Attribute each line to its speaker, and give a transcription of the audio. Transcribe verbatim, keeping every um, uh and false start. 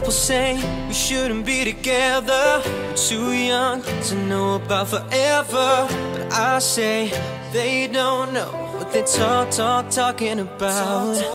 Speaker 1: People say we shouldn't be together, we're too young to know about forever. But I say they don't know what they talk, talk, talking about.